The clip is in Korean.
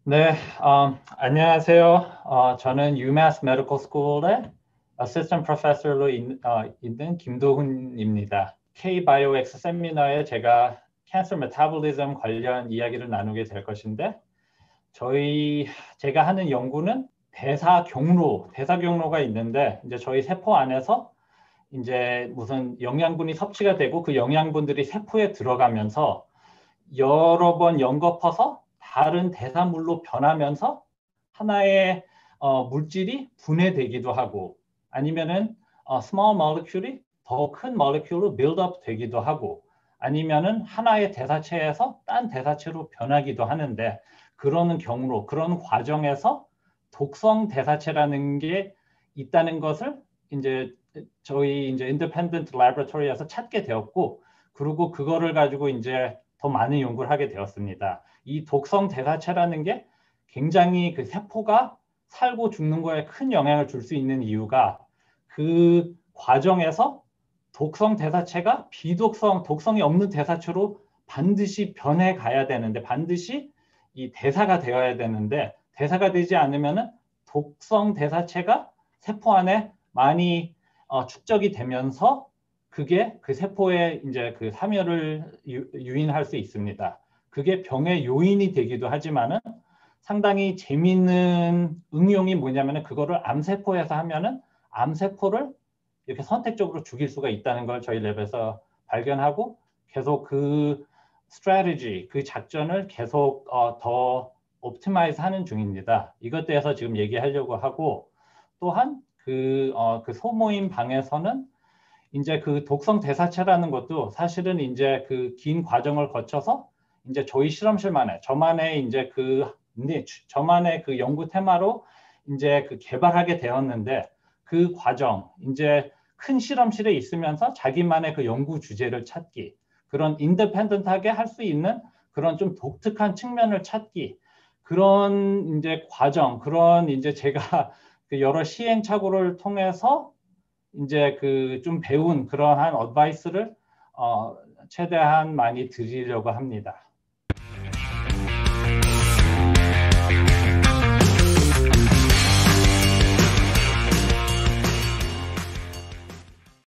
네, 안녕하세요. 저는 UMass Medical School의 Assistant Professor로 있는 김도훈입니다. K-BioX 세미나에 제가 Cancer Metabolism 관련 이야기를 나누게 될 것인데, 제가 하는 연구는 대사 경로가 있는데, 이제 저희 세포 안에서 이제 무슨 영양분이 섭취가 되고 그 영양분들이 세포에 들어가면서 여러 번 연거퍼서 다른 대사물로 변하면서 하나의 물질이 분해되기도 하고 아니면은 small molecule이 더 큰 molecule로 build up 되기도 하고 아니면은 하나의 대사체에서 딴 대사체로 변하기도 하는데 그런 과정에서 독성 대사체라는 게 있다는 것을 이제 저희 이제 independent laboratory에서 찾게 되었고 그리고 그거를 가지고 이제 더 많은 연구를 하게 되었습니다. 이 독성 대사체라는 게 굉장히 그 세포가 살고 죽는 거에 큰 영향을 줄 수 있는 이유가 그 과정에서 독성 대사체가 독성이 없는 대사체로 반드시 변해 가야 되는데 반드시 이 대사가 되어야 되는데 대사가 되지 않으면은 독성 대사체가 세포 안에 많이 축적이 되면서 그게 그 세포에 이제 그 사멸을 유인할 수 있습니다. 그게 병의 요인이 되기도 하지만은 상당히 재미있는 응용이 뭐냐면은 그거를 암세포에서 하면은 암세포를 이렇게 선택적으로 죽일 수가 있다는 걸 저희 랩에서 발견하고 계속 그 strategy, 그 작전을 계속 더 옵티마이즈 하는 중입니다. 이것 대해서 지금 얘기하려고 하고 또한 그 소모임 방에서는 이제 그 독성 대사체라는 것도 사실은 이제 그 긴 과정을 거쳐서 이제 저희 저만의 이제 저만의 그 연구 테마로 이제 그 개발하게 되었는데 그 과정, 이제 큰 실험실에 있으면서 자기만의 그 연구 주제를 찾기, 그런 인디펜던트하게 할 수 있는 그런 좀 독특한 측면을 찾기, 그런 이제 과정, 그런 이제 제가 그 여러 시행착오를 통해서 이제 그 좀 배운 그러한 어드바이스를 최대한 많이 드리려고 합니다.